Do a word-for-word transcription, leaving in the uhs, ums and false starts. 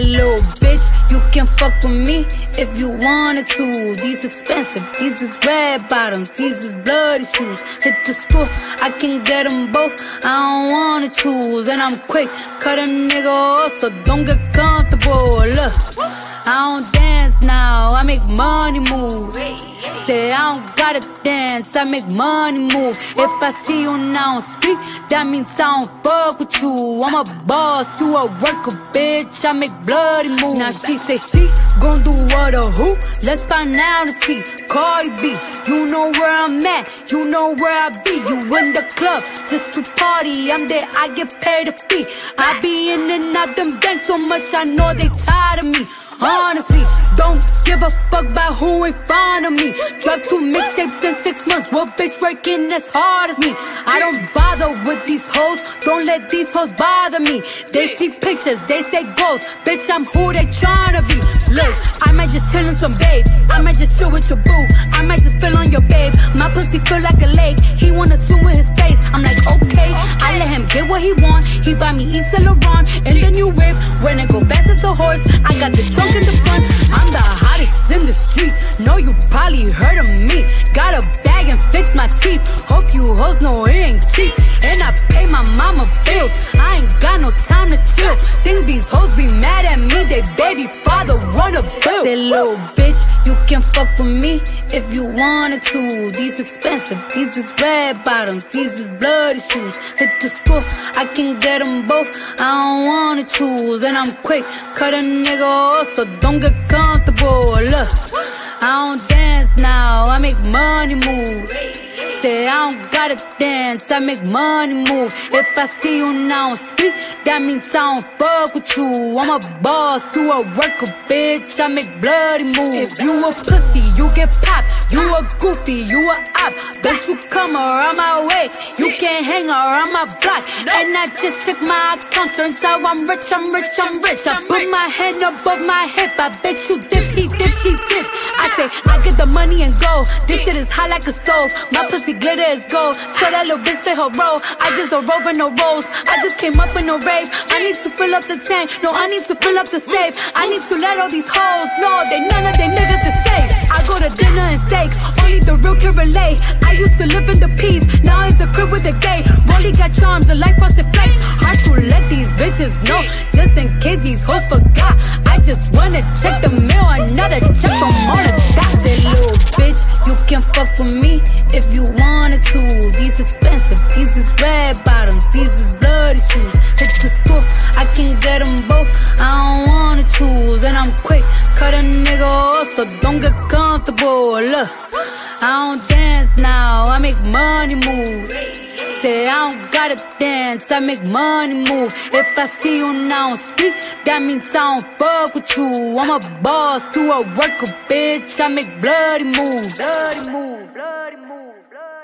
little bitch, you can fuck with me if you wanted to. These expensive, these is red bottoms, these is bloody shoes. Hit the store, I can get them both, I don't wanna choose. And I'm quick, cut a nigga off, so don't get comfortable. Look, I don't dance now, I make money move. Say I don't gotta dance, I make money move. If I see you now speak, that means I don't fuck with you. I'm a boss, you a worker, bitch, I make bloody moves. Now she say she gon' do what or who? Let's find out and see. Cardi B, you know where I'm at, you know where I be. You in the club just to party, I'm there, I get paid a fee. I be in and out them banks so much, I know they tired of me. Honestly, don't give a fuck about who in front of me. Drop two mixtapes in six months, what bitch working as hard as me? I don't bother with these hoes, don't let these hoes bother me. They see pictures, they say goals, bitch I'm who they tryna be. Look, I might just chill in some babe, I might just chill with your boo, I might just spill on your babe. My pussy feel like a lake, he wanna swim with his face. I'm like okay, I let him get what he want. He buy me East Saint Laurent in the new whip, when it go fast as a horse. I got the trunk in the front, I'm the hottest in the street. Know you probably heard of me. Got a bag and fix my teeth. Hope you hoes know it ain't cheap. And I pay my mama bills, I ain't got no time to chill. Think these hoes be mad at me, they baby father run a bill. Say little bitch, you can fuck with me if you wanted to. These expensive, these is red bottoms, these is bloody shoes. Hit the store, I can get them both, I don't wanna choose. And I'm quick, cut a nigga off, so don't get comfortable. Look, I don't dance now, I make money move. Say I don't gotta dance, I make money move. If I see you now speak, that means I don't fuck with you. I'm a boss, you a worker, bitch, I make bloody moves. If you a pussy, you get popped. You a goofy, you a op. Don't you come around my way, you can't hang around my block. And I just check my account, turns out I'm rich, I'm rich, I'm rich. I put my hand above my hip, I bet you dip, he dip, she dip. I say, I get the money and go, this shit is hot like a stove. My pussy glitter is gold, tell that little bitch play her role. I just a rope and no rolls, I just came up in a rave. I need to fill up the tank, no I need to fill up the safe. I need to let all these hoes know they none of they niggas is safe. I go to dinner and steak, only the real can relate. I used to live in the peace, now it's the crib with the gay. Rolly got charms, the life frosted flakes. Hard to let these bitches know, just in case these hoes forgot. I just wanna check the mail, another check from all the top. That little bitch, you can fuck with me if you wanted to. These expensive, these is red bottoms, these is bloody shoes. Hit the store, I can get them both, I don't wanna choose. And I'm quick, cut a nigga off, so don't get comfortable. Look, I don't dance now, I make money move. Say I don't gotta dance, I make money move. If I see you now speak, that means I don't fuck with you. I'm a boss, you a worker, bitch, I make bloody moves. Bloody moves, bloody moves, bloody